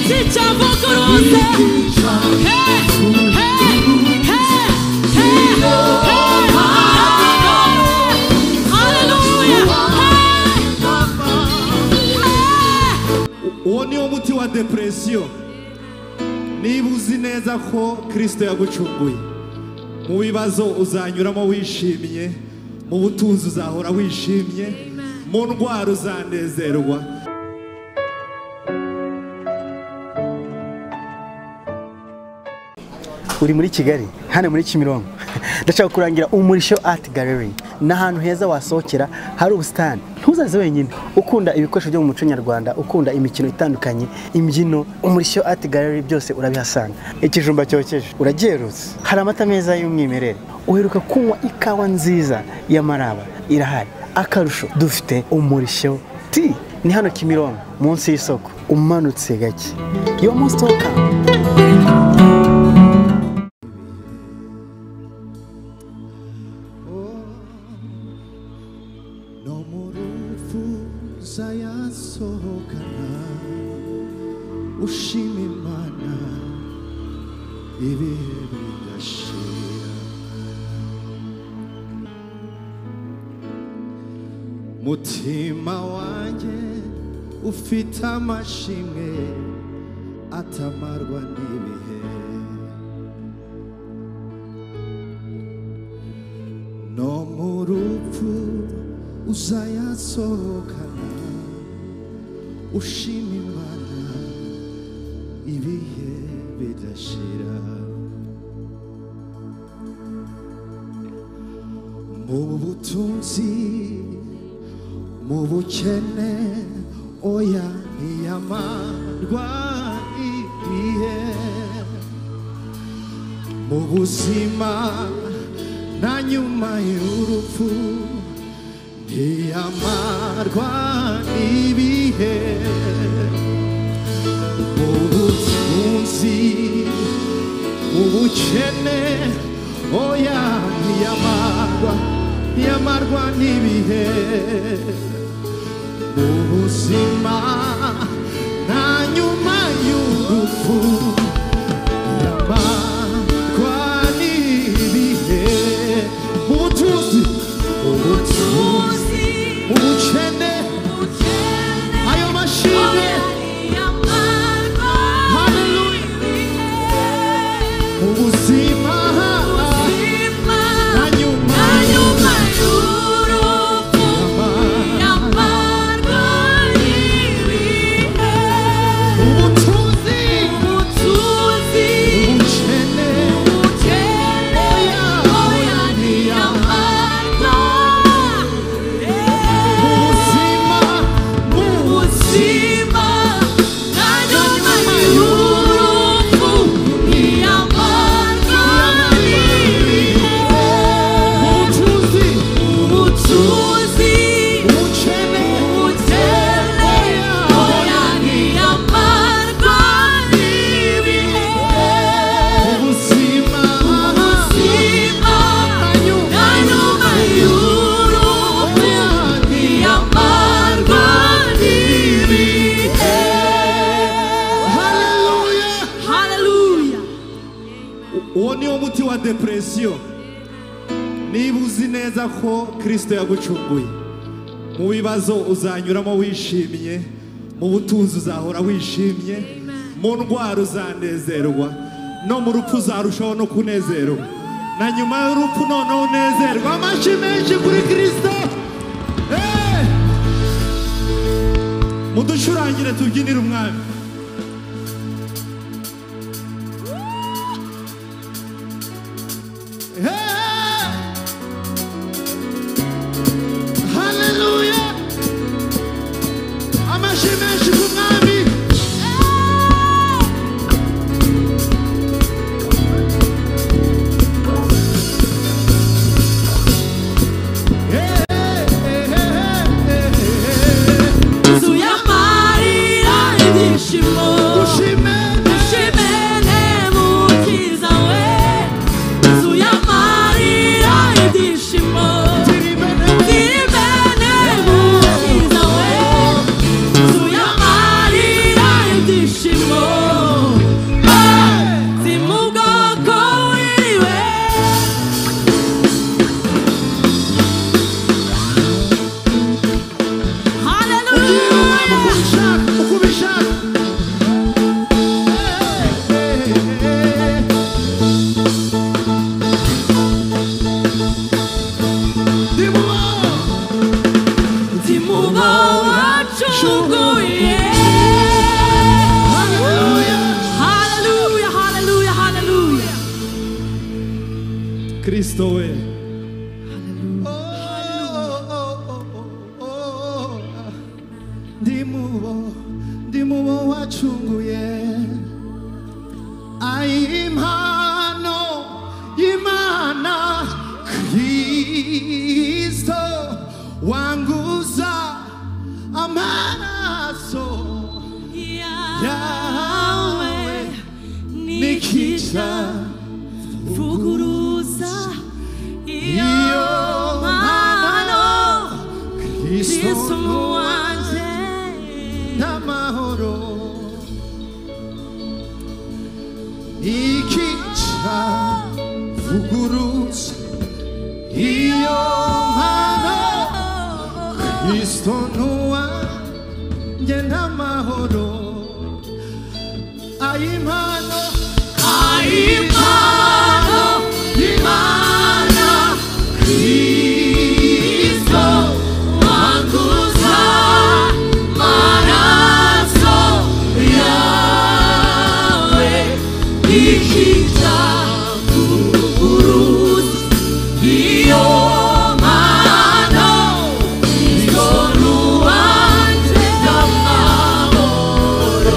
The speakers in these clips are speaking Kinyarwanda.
umuti wa depression niba uzi neza ko Kristo yagucunguye mu bibazo uzanyuramo wishimye mu butunzi uzahora wishimye mu ndwara uzanezerwa uri muri Kigali hano muri Kimironko ndashaka kurangira Umurisho Art Gallery n'ahantu heza wasohokera hari ubusitani ntuzaze wenyine ukunda ibikoresho byo mu muco nyarwanda ukunda imikino itandukanye imbyino Umurisho Art Gallery byose urabihasanga ikijumba cyokeje uragerutse hari amata meza y'umwimerere uheruka kunywa ikawa nziza y'amaraba irahari akarusho dufite Umurisho Tea ni hano Kimironko munsi y'isoko umanutse gake yo most welcome. Ushimimana ibihe bigashira mutima wanjye ufite amashimwe atamarwa n'ibihe no mu rupfu uzayasohokana ushimimana ibihe bidashira mu butunzi mu bukene oya ntiyamarwa ibihe mu buzima na nyuma y'urupfu ntiyamarwa ibihe ubutunzi ubukene oya ntiyamarwa n'ibihe ubuzima na nyuma y'urupfu ntiyamarwa n'ibihe ubutunzi ubukene ayo mashine ubuzima na nyuma y'urupfu ntiyamarwa n'ibihe ubutunzi ubukene oya ntiyamarwa ubuzima na nyuma y'urupfu ntiyamarwa n'ibihe ubutunzi ubukene oya ntiyamarwa n'ibihe ubuzima na nyuma y'urupfu ntiyamarwa n'ibihe. Hallelujah. Uwo ni umuti wa depression niba uzi neza ko Kristo yagucunguye mu bibazo uzanyuramo wishimye mu butunzi uzahora wishimye mu ndwara uzanezerwa no mu rupfu uzarushaho no kunezerwa na nyuma y'urupfu noneho unezerwa amashyi menshi kuri Kristo muducurangire tubyinire umwami. Hallelujah. Amashyi menshi ku mwami. Zuyamarira ibyishimo yagucunguye impano y'Imana Kristo wanguza amaraso yawe nikica vuguruza iyo mpano Kristo wanje n'amahoro ikica vuguruza iyo mpano Kristo wanje n'amahoro impano y'Imana Kristo wanguza amaraso yawe ikica vuguruza iyo mpano Kristo wanje n'amahoro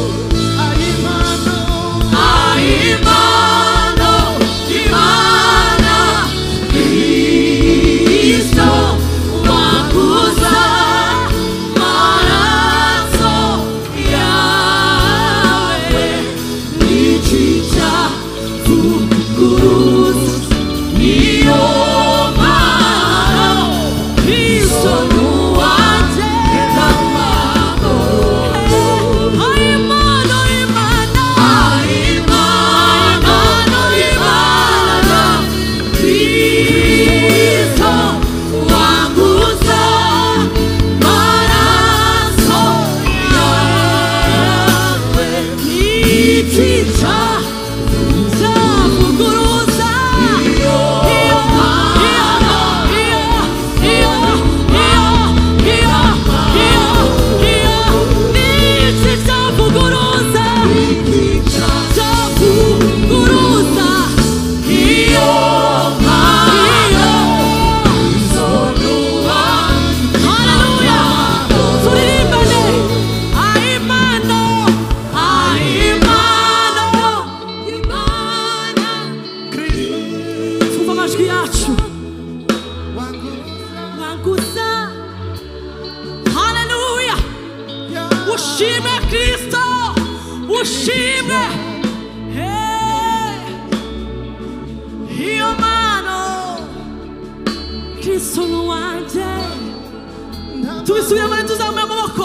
tubisubiremo tuzamuye amaboko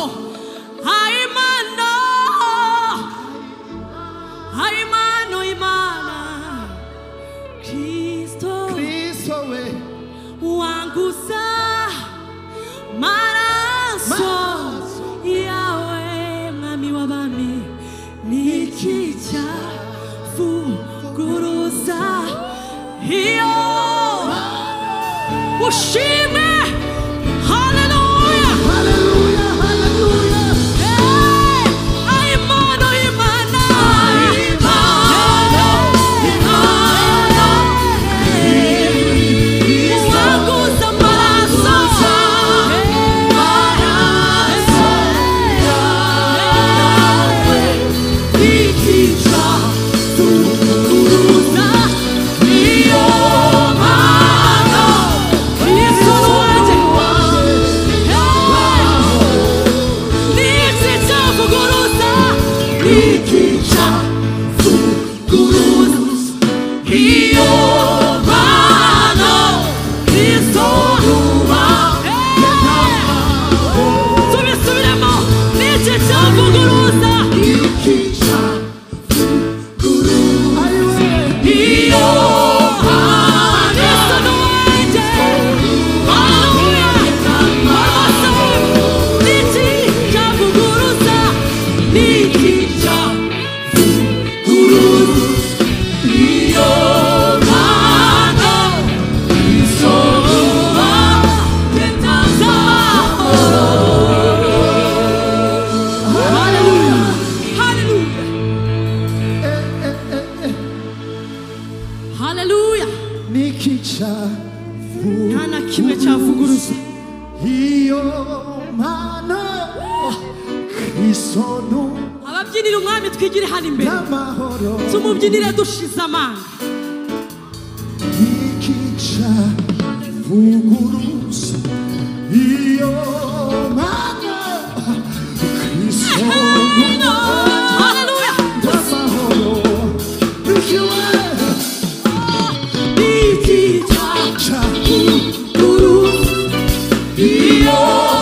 Imana Kristo we wanguza amaraso yawe mwami w'abami nikica vuguruza iyo ushime tumubyinire umwami twigire hano imbere tumubyinire dushize amanga ikica vuguruza iyo mana Kristo haleluya n'amahoro ikiwe ikica vuguruza iyo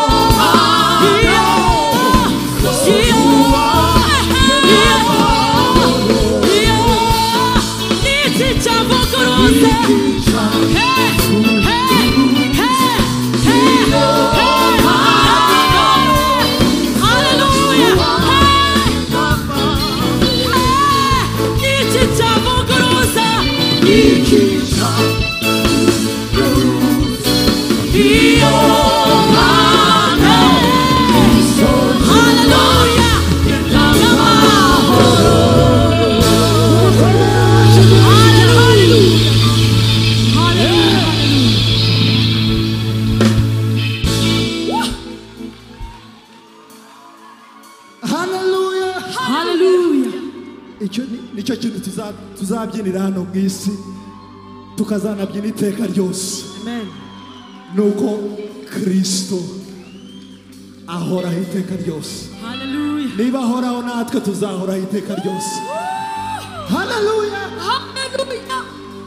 nicyo kintu tuzabyinira hano mu isi tukazanabyina iteka ryose nuko Kristo ahoraho iteka ryose niba ahoraho natwe tuzahoraho iteka ryose haleluya haleluya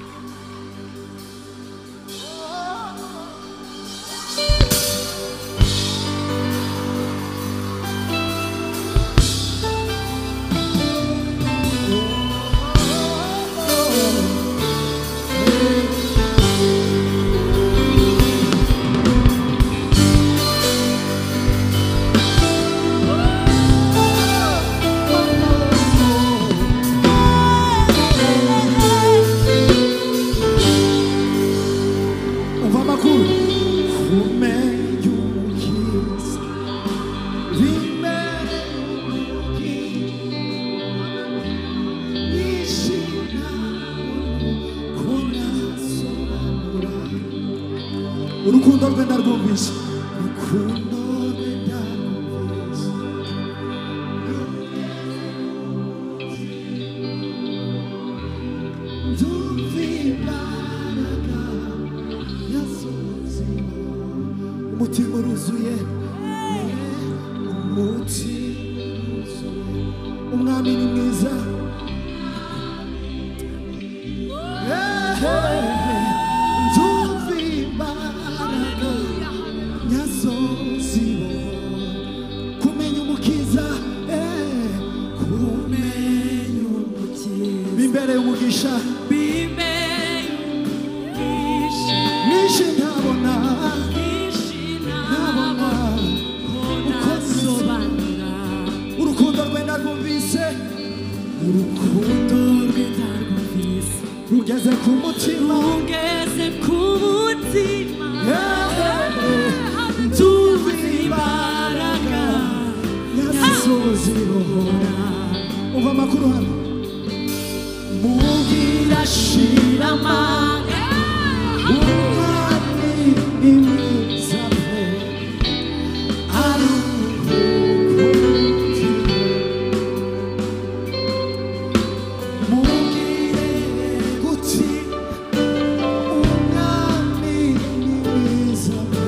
urukundo rwe ndarwumvise urukundo rwe ndarwumvise ndumviraga yasoze umutima uruzuye umwami ni mwiza bimbere umugisha nishi ntabona uko nsobanura urukundo rwe ndarwumvise rugeze ku mutima ndumviraga yasoze ibohora umva amakuru hano mubwira shira amanga umwami imwiza pe aruhukuti mubwire guti umwami imwiza pe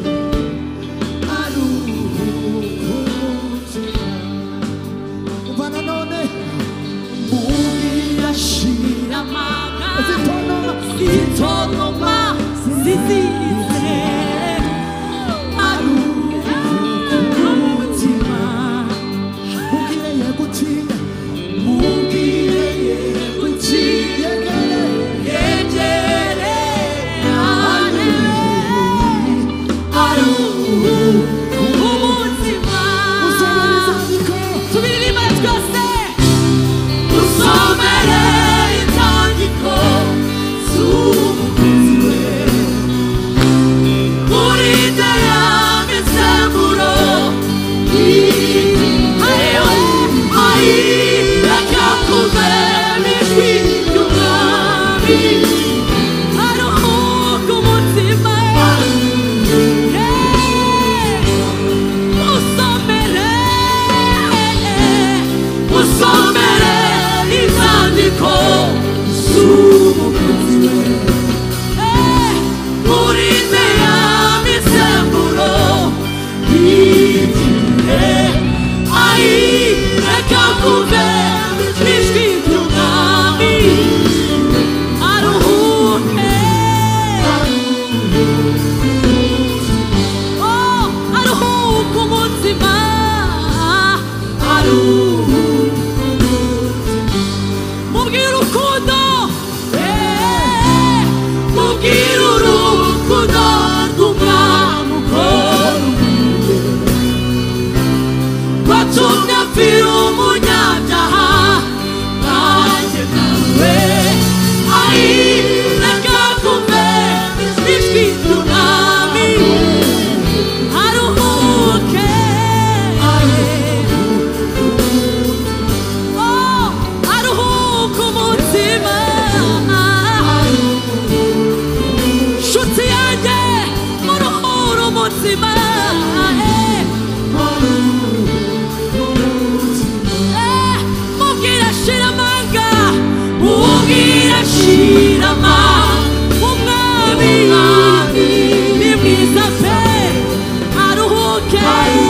aruhukuti umva nanone mubwira shira amanga zitonoma zizize aruhukutima mubwire gutinya mubwire gutinya yegere aruhukutima tubiririmba twese usomere intangiko z'umukunzi we irashirama umwami ni mwiza pe aruhuke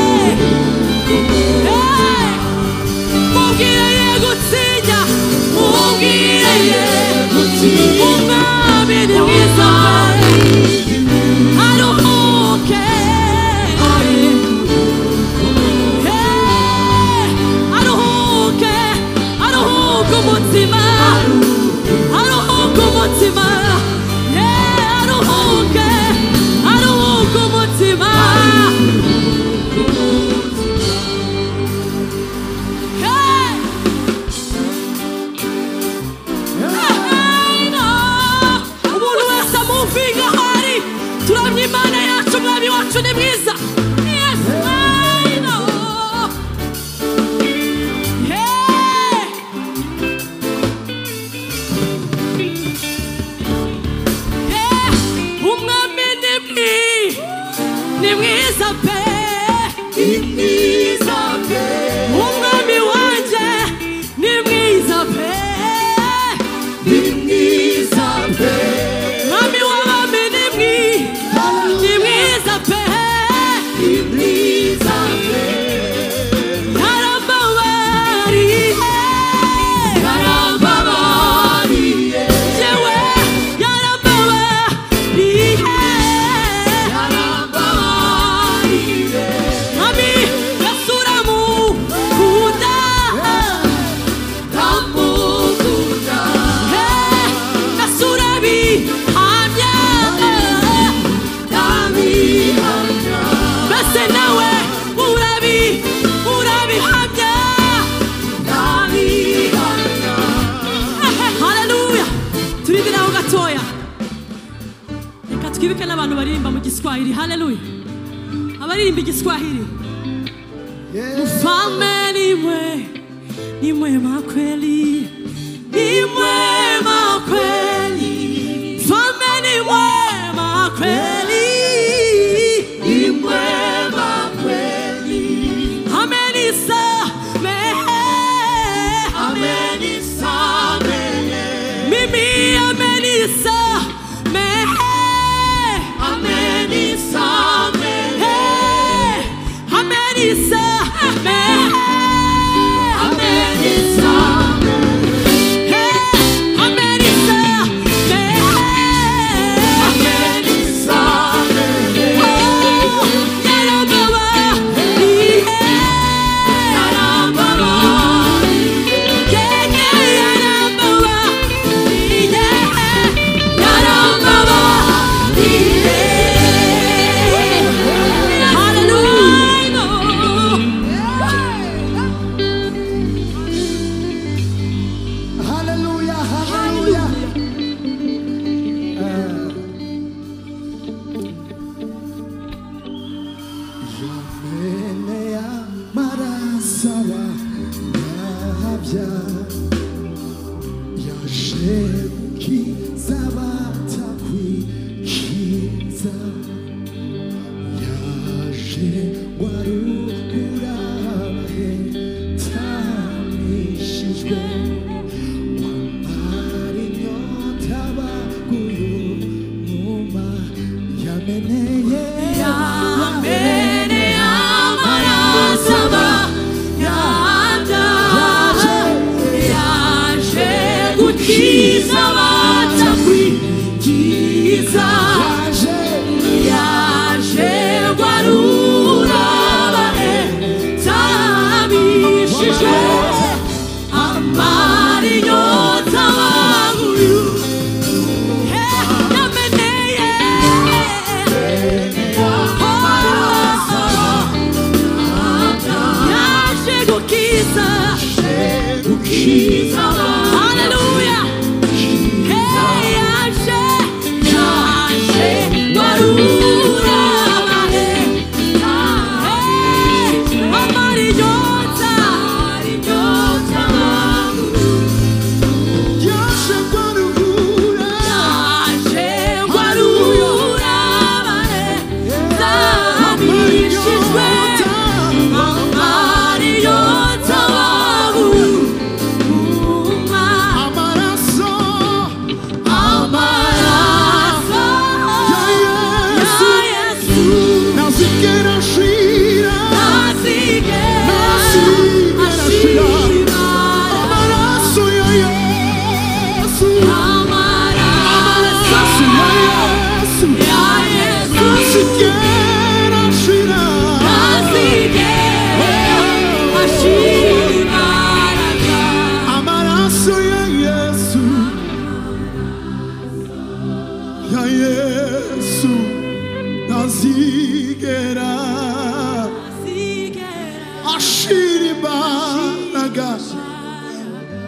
mubwire ye gutinya mubwire ye gutinya umwami ni mwiza aruhuke aruhuke aruhuke umutima aruhuke umutima aruhuke aruhuke umutima umuntu wese amuvinga hari turamya imana yacu umwami wacu ni mwiza umwami ni mwiza pe umwami wanje ni mwiza pe mwami w'abami ni mwiza pe yarambabariye yewe yarambabariye mwami yasura mukunda yasura bihamya mbese nawe urabihamya haleluya turindiraho gatoya reka twibuke n'abantu baririmba mu giswahili haleluya abaririmba igiswahili mfalme ni mwema kweli ni mwema kweli mfalme ni mwema kweli ni mwema kweli amenisamehe mimi amenisamehe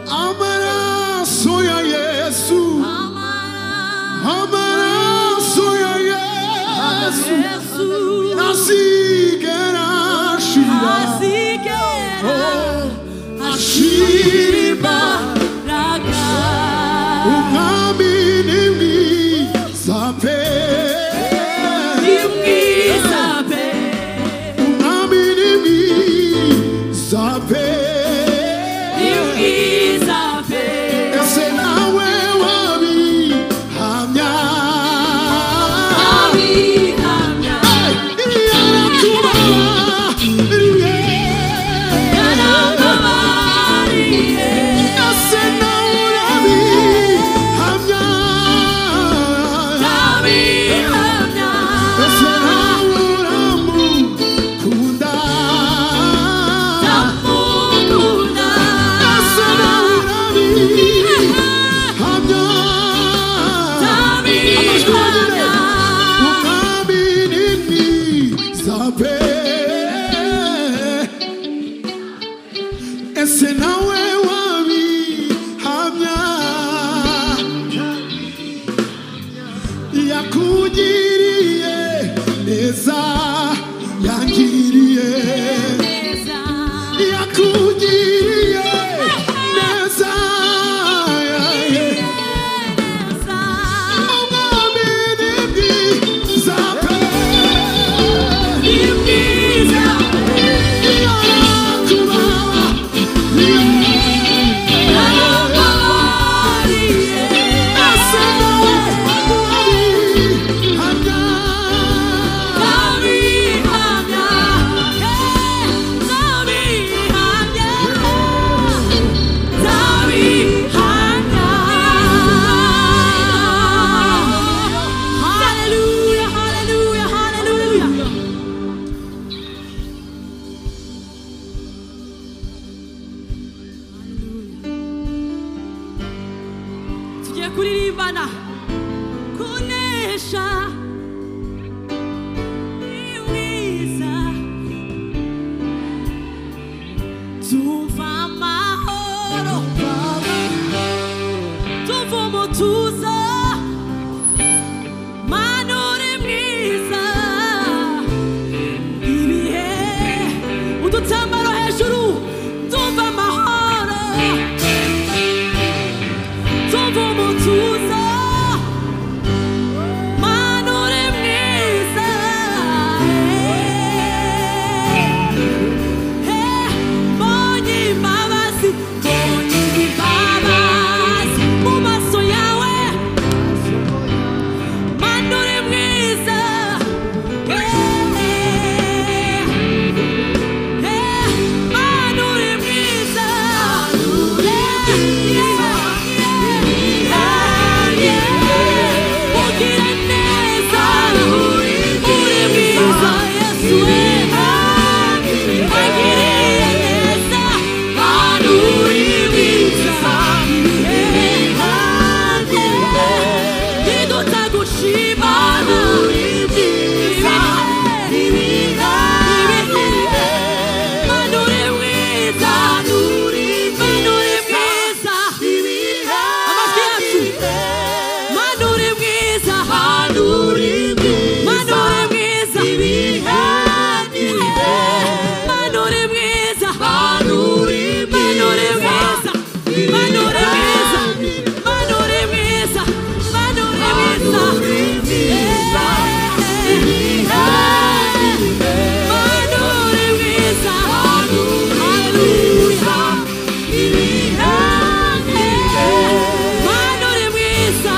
amaraso ya Yesu, amaraso ya Yesu, nasigera shira, ashira imbaraga, umwami ni mwiza pe, ni mwiza pe, umwami ni mwiza pe, ni mwiza pe, ese nawe wabihamya, wabihamya, yarakubabariye, yarakubabariye, ese nawe urabihamya, wabihamya, ese nawe uramukunda, uramukunda, ese nawe urabihamya, wabihamya, umwami ni mwiza pe, ese nawe wabihamya, yakugiriye neza, yangiriye neza, yakugiriye neza, umwami ni mwiza pe, ni mwiza pe, yarakubabariye, ese nawe wabihamya, wabihamya, wabihamya, wabihamya. Hallelujah, hallelujah, hallelujah. Tugiye kuririmbana kunesha ni mwiza, tumva amahoro, tumva umutuzo, Mana uri mwiza, ibihe udutambaro hejuru, tumva amahoro, tumva umutuzo, Mana uri mwiza, mbonye imbabazi, mbonye imbabazi mu maso yawe, Mana uri mwiza, Mana uri mwiza, ugira neza, uri mwiza, Yesu wagiriye neza, Mana uri mwiza, ntidutagushima, Mana uri mwiza, Mana uri mwiza, Mana uri mwiza, amajwi yacu, Mana uri mwiza, Mana uri mwiza, Mana uri mwiza, Mana uri mwiza, Mana uri mwiza, Mana uri mwiza, Mana uri mwiza, Mana uri mwiza, Mana uri mwiza, haleluya, Mana uri mwiza,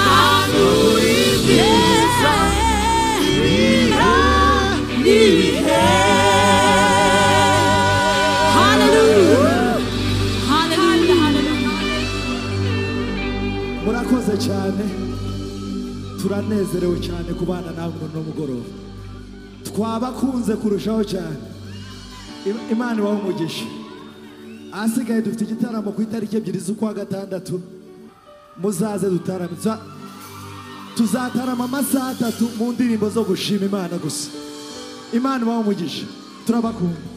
haleluya, haleluya, haleluya. murakoze cyane, turanezerewe cyane kubana namwe no mugoroba, twabakunze kurushaho cyane, Imana ibahe umugisha. Ahasigaye dufite igitaramo ku itariki 2 z'ukwa gatandatu, muzaze dutarame, tuzatarama amasaha 3 mu ndirimbo zo gushima Imana gusa. Imana ibahe umugisha, turabakunda.